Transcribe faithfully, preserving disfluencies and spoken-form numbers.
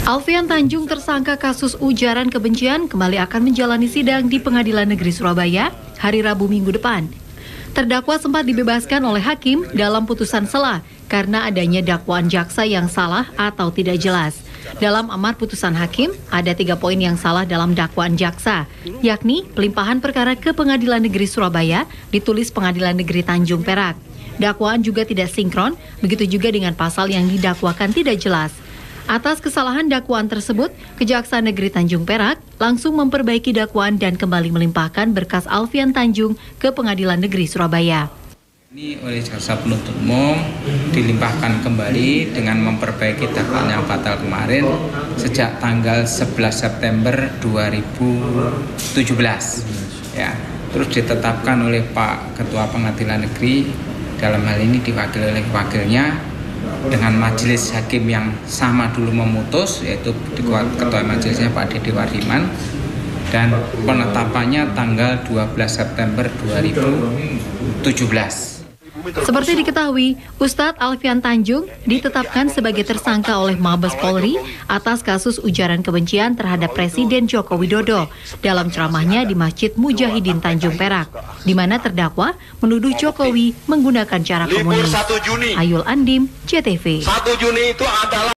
Alfian Tanjung, tersangka kasus ujaran kebencian, kembali akan menjalani sidang di Pengadilan Negeri Surabaya hari Rabu minggu depan. Terdakwa sempat dibebaskan oleh hakim dalam putusan sela karena adanya dakwaan jaksa yang salah atau tidak jelas. Dalam amar putusan hakim, ada tiga poin yang salah dalam dakwaan jaksa, yakni pelimpahan perkara ke Pengadilan Negeri Surabaya ditulis Pengadilan Negeri Tanjung Perak. Dakwaan juga tidak sinkron, begitu juga dengan pasal yang didakwakan tidak jelas. Atas kesalahan dakwaan tersebut, Kejaksaan Negeri Tanjung Perak langsung memperbaiki dakwaan dan kembali melimpahkan berkas Alfian Tanjung ke Pengadilan Negeri Surabaya. Ini oleh jaksa penuntut umum dilimpahkan kembali dengan memperbaiki dakwaan yang batal kemarin sejak tanggal sebelas September dua ribu tujuh belas. Ya, terus ditetapkan oleh Pak Ketua Pengadilan Negeri, dalam hal ini diwakili oleh wakilnya, dengan majelis hakim yang sama dulu memutus, yaitu Ketua Majelisnya Pak Dede Wardiman, dan penetapannya tanggal dua belas September dua ribu tujuh belas. Seperti diketahui, Ustadz Alfian Tanjung ditetapkan sebagai tersangka oleh Mabes Polri atas kasus ujaran kebencian terhadap Presiden Joko Widodo dalam ceramahnya di Masjid Mujahidin Tanjung Perak, di mana terdakwa menuduh Jokowi menggunakan cara komunis. Ayul Andim, C T V. satu Juni itu adalah